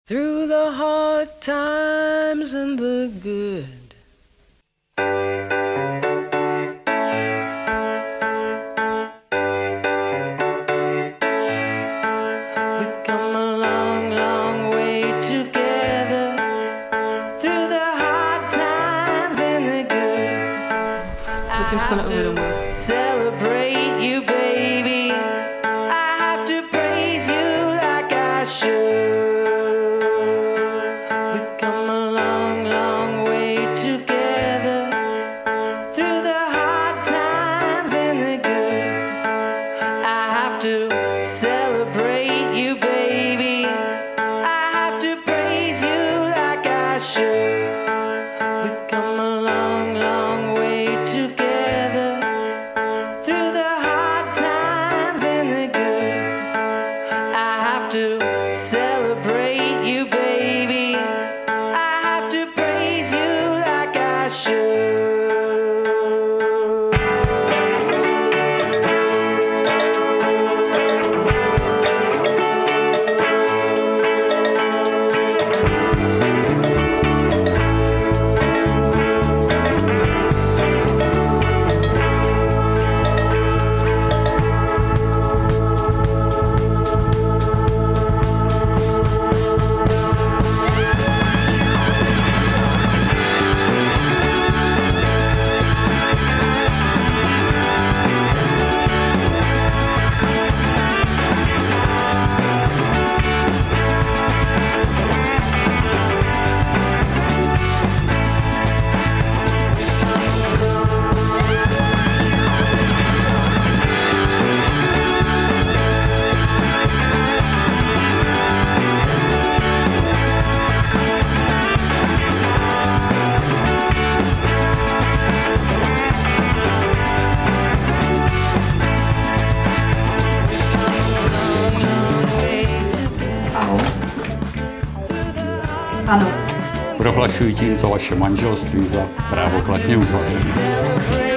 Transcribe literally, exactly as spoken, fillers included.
Through the hard times and the good, we've come a long, long way together. Through the hard times and the good, I have to celebrate you, baby. I have to praise you like I should. Celebrate you, baby. I have to praise you like I should. We've come a long, long way together. Through the hard times and the good, I have to celebrate you, baby. I have to praise you like I should. Ano. Prohlašuji tímto vaše manželství za právoplatně uzavřené.